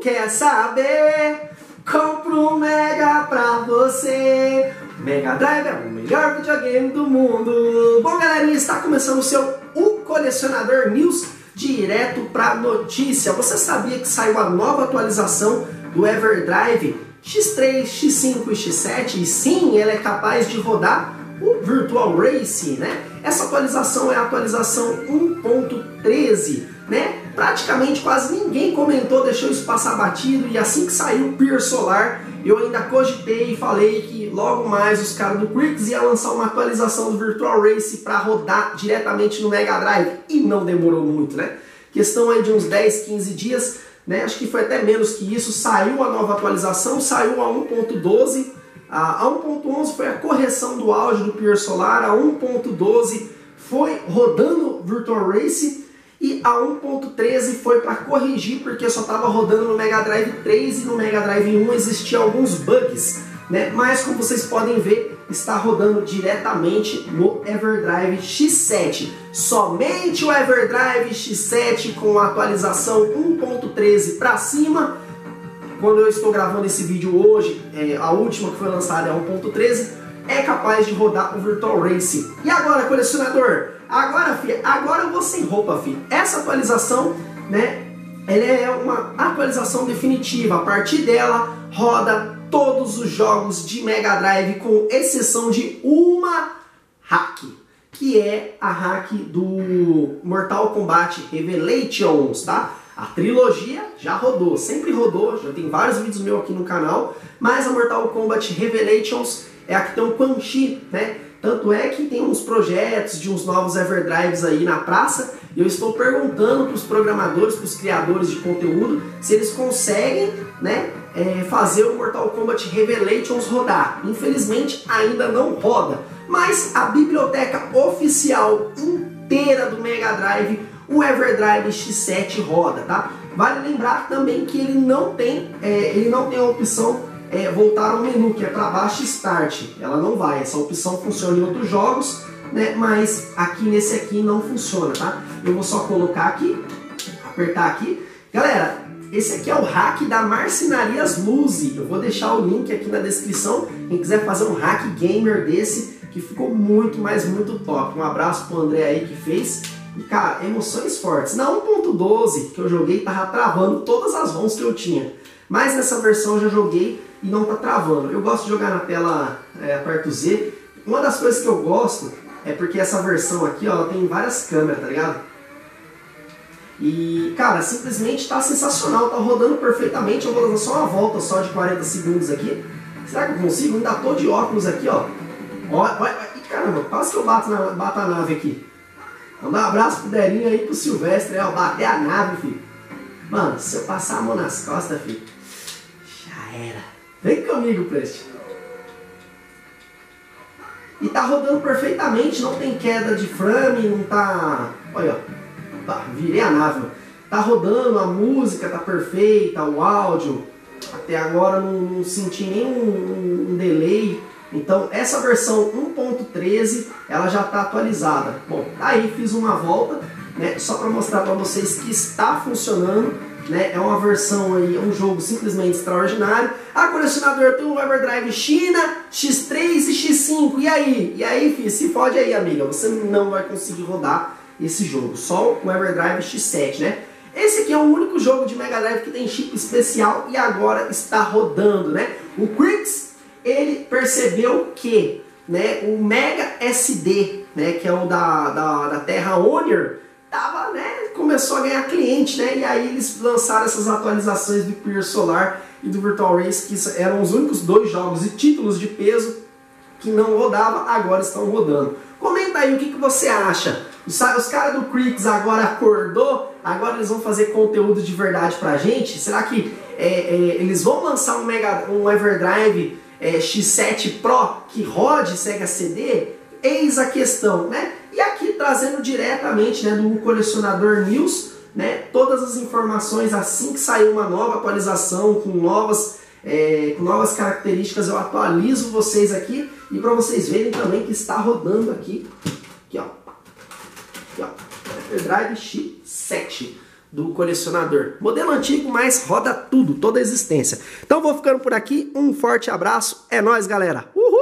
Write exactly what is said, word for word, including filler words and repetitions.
quer saber? Compro um Mega pra você. Mega Drive é o melhor videogame do mundo. Bom, galerinha, está começando o seu O Colecionador News, direto pra notícia. Você sabia que saiu a nova atualização do Everdrive X três, X cinco e X sete? E sim, ela é capaz de rodar o Virtual Racing, né? Essa atualização é a atualização um ponto treze, né? Praticamente quase ninguém comentou, deixou isso passar batido, e assim que saiu o Pier Solar, eu ainda cogitei e falei que logo mais os caras do Crix iam lançar uma atualização do Virtual Racing para rodar diretamente no Mega Drive, e não demorou muito, né? Questão aí de uns dez, quinze dias, né? Acho que foi até menos que isso, saiu a nova atualização, saiu a um ponto doze. A um ponto onze foi a correção do áudio do Pier Solar, a um ponto doze foi rodando Virtual Racing e a um ponto treze foi para corrigir porque só estava rodando no Mega Drive três e no Mega Drive um existiam alguns bugs, né? Mas como vocês podem ver, está rodando diretamente no Everdrive X sete. Somente o Everdrive X sete com a atualização um ponto treze para cima. Quando eu estou gravando esse vídeo hoje, é, a última que foi lançada é um ponto treze, é capaz de rodar o Virtual Racing. E agora, colecionador? Agora, filho, agora eu vou sem roupa, filho. Essa atualização, né, ela é uma atualização definitiva. A partir dela, roda todos os jogos de Mega Drive, com exceção de uma hack, que é a hack do Mortal Kombat Revelations, tá? A trilogia já rodou, sempre rodou, já tem vários vídeos meus aqui no canal, mas a Mortal Kombat Revelations é a que tem o Quan Chi, né? Tanto é que tem uns projetos de uns novos Everdrives aí na praça, e eu estou perguntando para os programadores, para os criadores de conteúdo, se eles conseguem, né, é, fazer o Mortal Kombat Revelations rodar. Infelizmente ainda não roda, mas a biblioteca oficial inteira do Mega Drive, o Everdrive X sete roda, tá? Vale lembrar também que ele não tem, é, ele não tem a opção é, voltar ao menu, que é para baixo Start. Ela não vai, essa opção funciona em outros jogos, né? Mas aqui nesse aqui não funciona, tá? Eu vou só colocar aqui, apertar aqui. Galera, esse aqui é o hack da Marcenarias Luzi. Eu vou deixar o link aqui na descrição. Quem quiser fazer um hack gamer desse, que ficou muito, mas muito top. Um abraço pro André aí que fez. E cara, emoções fortes. Na um ponto doze que eu joguei, tava travando todas as ROMs que eu tinha. Mas nessa versão eu já joguei e não tá travando. Eu gosto de jogar na tela é, aperto Z. Uma das coisas que eu gosto é porque essa versão aqui, ó, ela tem várias câmeras, tá ligado? E cara, simplesmente tá sensacional, tá rodando perfeitamente. Eu vou dar só uma volta só de quarenta segundos aqui. Será que eu consigo? Ainda tô de óculos aqui, ó. Olha, olha, caramba, quase que eu bato, na, bato a nave aqui. Mandar um abraço pro Derinho aí, pro Silvestre, ó, bater a nave, filho. Mano, se eu passar a mão nas costas, filho, já era. Vem comigo, Preste. E tá rodando perfeitamente, não tem queda de frame, não tá... Olha, ó, tá, virei a nave, ó. Tá rodando, a música tá perfeita, o áudio. Até agora não, não senti nenhum um, um delay. Então essa versão um ponto treze ela já está atualizada. Bom, aí fiz uma volta, né, só para mostrar para vocês que está funcionando, né? É uma versão aí, um jogo simplesmente extraordinário. Ah, colecionador, tem um Everdrive China, X três e X cinco. E aí? E aí, filho, se fode aí, amiga. Você não vai conseguir rodar esse jogo. Só o Everdrive X sete, né? Esse aqui é o único jogo de Mega Drive que tem chip especial e agora está rodando, né? O Crix, ele percebeu que, né, o Mega S D, né, que é o da, da, da Terra Honor, tava, né, começou a ganhar cliente, né, e aí eles lançaram essas atualizações do Pier Solar e do Virtual Race, que eram os únicos dois jogos e títulos de peso que não rodava, agora estão rodando. Comenta aí o que, que você acha. Os, os caras do Crix agora acordou, agora eles vão fazer conteúdo de verdade pra gente? Será que é, é, eles vão lançar um, Mega, um Everdrive É, X sete Pro que rode Sega C D? Eis a questão, né? E aqui trazendo diretamente, né, do Colecionador News, né, todas as informações assim que sair uma nova atualização com novas, é, com novas características, eu atualizo vocês aqui e para vocês verem também que está rodando aqui, aqui ó, aqui, ó, Everdrive X sete. do colecionador. Modelo antigo, mas roda tudo, toda a existência. Então vou ficando por aqui, um forte abraço, é nóis, galera! Uhul!